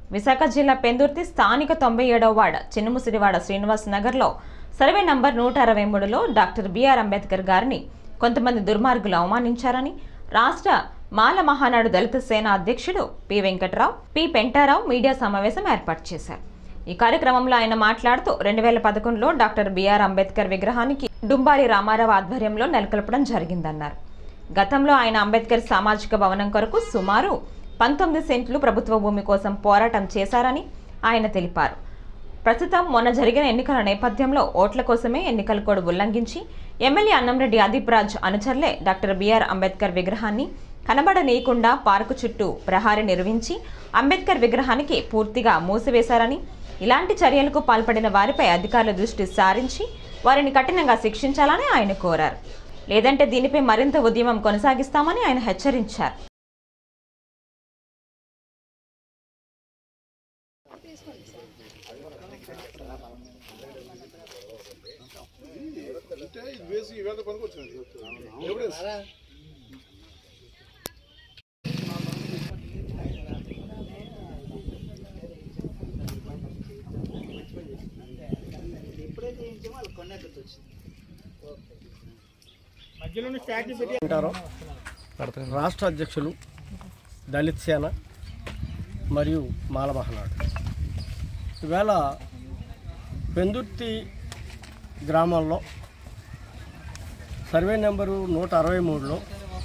విశాఖ జిల్లా పెందుర్తి స్థానిక 97వ వార్డు చిన్నముసిరివాడ శ్రీనివాస్ నగర్లో సర్వే నంబర్ 163లో డాక్టర్ బిఆర్ అంబేద్కర్ గారిని కొంతమంది దుర్మార్గులు అవమానించారని రాష్ట్ర మాల మహానాడు దళిత సేన అధ్యక్షుడు P Venkatarao, P Pentarao media సమావేశం ఏర్పాటు చేశారు. ఈ కార్యక్రమంలో ఆయన మాట్లాడుతూ 2011లో డాక్టర్ బిఆర్ అంబేద్కర్ విగ్రహానికి డుంబారి రామారావు ఆధ్వర్యంలో నెలకొల్పడం జరిగిందన్నారు. గతంలో ఆయన అంబేద్కర్ సామాజిక భవనం కొరకు సుమారు 19 సెంట్లు ప్రభుత్వ భూమి కోసం పోరాటం చేశారని ఆయన తెలిపారు. ప్రస్తుతం మొన్న జరిగిన ఎన్నికల నేపథ్యంలో ఓట్ల కోసమే ఎన్నికల కోడ్ ఉల్లంఘించి ఎమ్మెల్యే అన్నంరెడ్డి అదీప్ రాజ్ అనుచరులే డాక్టర్ బిఆర్ అంబేద్కర్ విగ్రహాన్ని కనబడనీయకుండా పార్కు చుట్టూ ప్రహారీ నిర్వహించి అంబేద్కర్ విగ్రహానికి పూర్తిగా మూసివేశారని, ఇలాంటి చర్యలకు పాల్పడిన వారిపై అధికారుల దృష్టి సారించి వారిని కఠినంగా శిక్షించాలని ఆయన కోరారు. లేదంటే దీనిపై మరింత ఉద్యమం కొనసాగిస్తామని ఆయన హెచ్చరించారు. రాష్ట్ర అధ్యక్షులు దళిత సేన మరియు మాల మహానాడు ఈవేళ పెందుర్తి గ్రామంలో సర్వే నెంబరు 163లో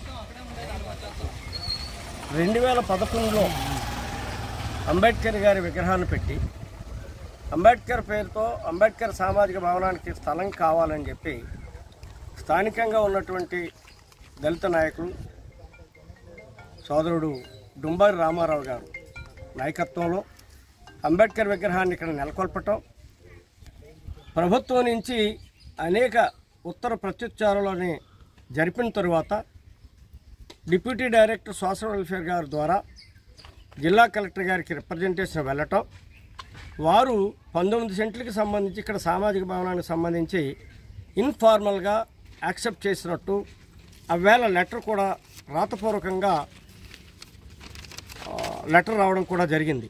2011లో అంబేద్కర్ గారి విగ్రహాన్ని పెట్టి అంబేద్కర్ పేరుతో అంబేద్కర్ సామాజిక భవనానికి స్థలం కావాలని చెప్పి స్థానికంగా ఉన్నటువంటి దళిత నాయకులు సోదరుడు డుంబారి రామారావు గారు నాయకత్వంలో అంబేద్కర్ విగ్రహాన్ని ఇక్కడ నెలకొల్పటం, ప్రభుత్వం నుంచి అనేక ఉత్తర ప్రత్యుత్చారాలని జరిపిన తరువాత డిప్యూటీ డైరెక్టర్ సోషల్ వెల్ఫేర్ గారి ద్వారా జిల్లా కలెక్టర్ గారికి రిప్రజెంటేషన్ వెళ్ళటం, వారు 19 సెంట్లకి సంబంధించి ఇక్కడ సామాజిక భవనానికి సంబంధించి ఇన్ఫార్మల్గా యాక్సెప్ట్ చేసినట్టు అవేళ లెటర్ కూడా రాతపూర్వకంగా లెటర్ రావడం కూడా జరిగింది.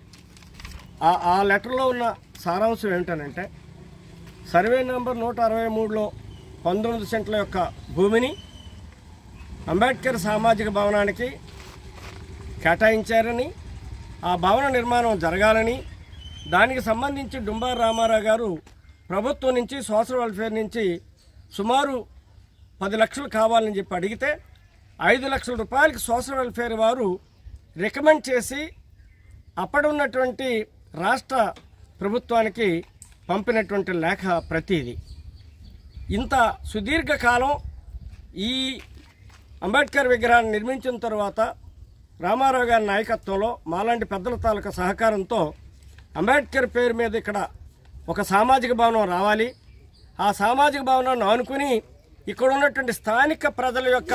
ఆ లెటర్లో ఉన్న సారాంశం ఏమిటనంటే, సర్వే నెంబర్ 163లో 19 సెంట్ల యొక్క భూమిని అంబేద్కర్ సామాజిక భవనానికి కేటాయించారని, ఆ భవన నిర్మాణం జరగాలని, దానికి సంబంధించి డుంబారి రామారావు గారు ప్రభుత్వం నుంచి సోషల్ వెల్ఫేర్ నుంచి సుమారు 10 లక్షలు కావాలని చెప్పి అడిగితే 5 లక్షల రూపాయలకి సోషల్ వెల్ఫేర్ వారు రికమెండ్ చేసి అప్పుడున్నటువంటి రాష్ట్ర ప్రభుత్వానికి పంపినటువంటి లేఖ ప్రతిది. ఇంత సుదీర్ఘకాలం ఈ అంబేద్కర్ విగ్రహాన్ని నిర్మించిన తర్వాత రామారావు గారి నాయకత్వంలో మాలాంటి పెద్దల తాలూకా సహకారంతో అంబేద్కర్ పేరు మీద ఇక్కడ ఒక సామాజిక భవనం రావాలి, ఆ సామాజిక భవనాన్ని ఆనుకుని ఇక్కడ ఉన్నటువంటి స్థానిక ప్రజల యొక్క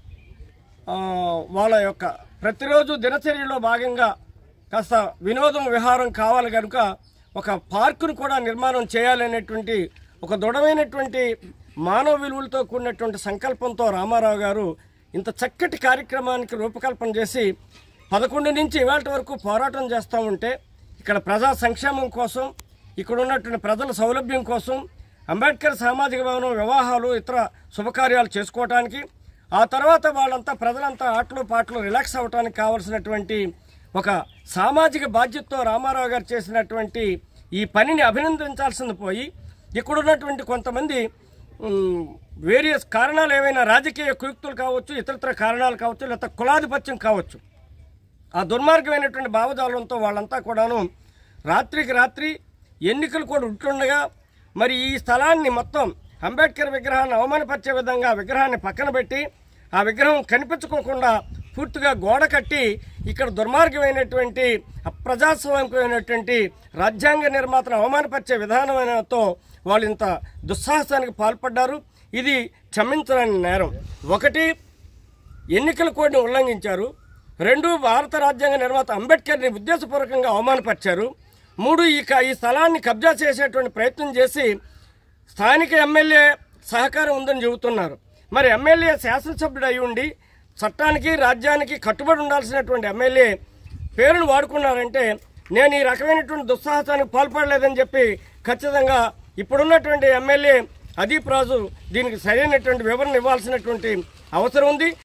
వాళ్ళ యొక్క ప్రతిరోజు దినచర్యలో భాగంగా కాస్త వినోదం విహారం కావాలి కనుక ఒక పార్కును కూడా నిర్మాణం చేయాలనేటువంటి ఒక దృఢమైనటువంటి మానవ విలువలతో కూడినటువంటి సంకల్పంతో రామారావు గారు ఇంత చక్కటి కార్యక్రమానికి రూపకల్పన చేసి 11 నుంచి ఇవాళ వరకు పోరాటం చేస్తూ ఉంటే, ఇక్కడ ప్రజా సంక్షేమం కోసం, ఇక్కడ ఉన్నటువంటి ప్రజల సౌలభ్యం కోసం, అంబేద్కర్ సామాజిక భవనం వివాహాలు ఇతర శుభకార్యాలు చేసుకోవటానికి, ఆ తర్వాత వాళ్ళంతా ప్రజలంతా ఆటలు పాటలు రిలాక్స్ అవ్వడానికి కావాల్సినటువంటి ఒక సామాజిక బాధ్యతతో రామారావు గారు చేసినటువంటి ఈ పనిని అభినందించాల్సింది పోయి, ఇక్కడ ఉన్నటువంటి కొంతమంది వేరియస్ కారణాలు ఏవైనా రాజకీయ కుయుక్తులు కావచ్చు, ఇతరత్ర కారణాలు కావచ్చు, లేకపోతే కులాధిపత్యం కావచ్చు, ఆ దుర్మార్గమైనటువంటి భావజాలంతో వాళ్ళంతా కూడాను రాత్రికి రాత్రి ఎన్నికలు కూడా ఉంటుండగా మరి ఈ స్థలాన్ని మొత్తం అంబేద్కర్ విగ్రహాన్ని అవమానపరిచే విధంగా విగ్రహాన్ని పక్కన పెట్టి ఆ విగ్రహం కనిపించుకోకుండా పూర్తిగా గోడ కట్టి ఇక్కడ దుర్మార్గమైనటువంటి అప్రజాస్వామికమైనటువంటి రాజ్యాంగ నిర్మాతను అవమానపరిచే విధానమైనతో వాళ్ళు ఇంత దుస్సాహసానికి పాల్పడ్డారు. ఇది క్షమించలేని నేరం. 1, ఎన్నికల కోడ్ని ఉల్లంఘించారు. 2, భారత రాజ్యాంగ నిర్మాత అంబేద్కర్ని ఉద్దేశపూర్వకంగా అవమానపరిచారు. 3, ఈ స్థలాన్ని కబ్జా చేసేటువంటి ప్రయత్నం చేసి స్థానిక ఎమ్మెల్యే సహకారం ఉందని చెబుతున్నారు. మరి ఎమ్మెల్యే శాసనసభ్యుడు అయి ఉండి చట్టానికి రాజ్యానికి కట్టుబడి ఉండాల్సినటువంటి ఎమ్మెల్యే పేరును వాడుకున్నారంటే నేను ఈ రకమైనటువంటి దుస్సాహసానికి పాల్పడలేదని చెప్పి ఖచ్చితంగా ఇప్పుడున్నటువంటి ఎమ్మెల్యే అదీప్ రాజు దీనికి సరైనటువంటి వివరణ ఇవ్వాల్సినటువంటి అవసరం ఉంది.